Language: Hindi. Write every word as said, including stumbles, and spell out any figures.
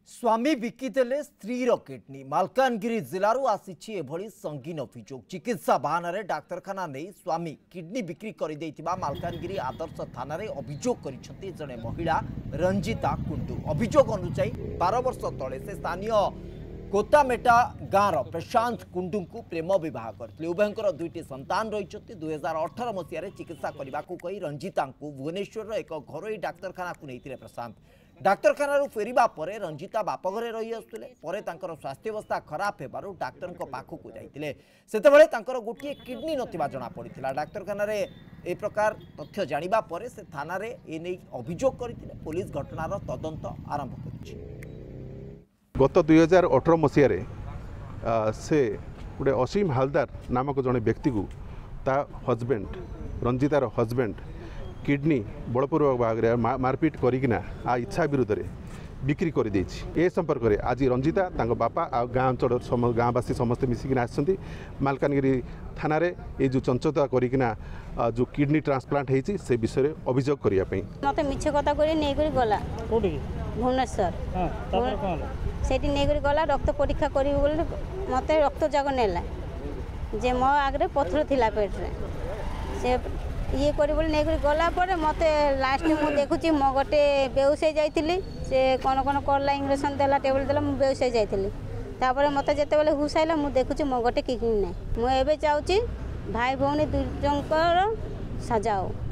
स्वामी बिकिदेले स्त्रीर किडनी मालकानगिरी जिलू आसी संगीन अभियोग चिकित्सा बहाना डाक्तरखाना नहीं स्वामी किडनी बिक्री कर मालकानगिरी आदर्श थाना अभियोग कर जड़े महिला रंजिता कुंडू अभियोग अनुसार बार वर्ष तले से स्थानीय कोतामेटा गाँव प्रशांत कुंडू को प्रेम बह करते उभयंकर दुईटी संतान रही दुई हजार अठर मसीह चिकित्सा करने को कही रंजिता भुवनेश्वर एक घरोई डाक्तरखाना को नहीं प्रशांत डाक्तरखाना फेरिबा परे रंजिता बापघरे रही आसुले परे तांकर स्वास्थ्यावस्था खराब हेबारु डाक्टर पाखक जाइतिले सेतेबेले तांकर गोटिए किडनी नथिबा जणा पड़िथिला डाक्तरखाना रे ए प्रकार तथ्य जानिबा परे से थाना रे ए नै अभियोग करथिले पुलिस घटनार तदंत आरंभ करिछि। गत दुई हजार अठर मसीह से गोटे असीम हालदार नामक जड़े व्यक्ति को ता हजबैंड रंजितार हजबैंड किडनी बलपूर्वक भाग मारपिट करना आ इच्छा विरुद्ध रे बिक्री कर ए संपर्क में आज रंजिता तांको बापा आ गाँ अंचल गाँवासी समस्ते मिसिकिना आसछन्ती मालकानगिरी थाना रे ए जो चंचलता करकिना जो किडनी ट्रांसप्लांट होती से विषय में अभियोग करने मत मिछ कथा कर नहीं गला भुवनेश्वर से नहीं गला रक्त परीक्षा कर मत रक्त जाग नेला जे मो आगे पथर थिला पेट्रे से ये कर गला पर मत लास्ट मुझे देखुची मो गोटे बेउस हो जाइली से कौन कौन करला इंजेक्शन देला टेबल देला मुझे बेउस हो जाइली तापर मत जिते हुश आइला मुझे देखुची मो गोटे किडनी नहीं मुझे चाहूँगी भाई भौणी दुई जन सजा हो।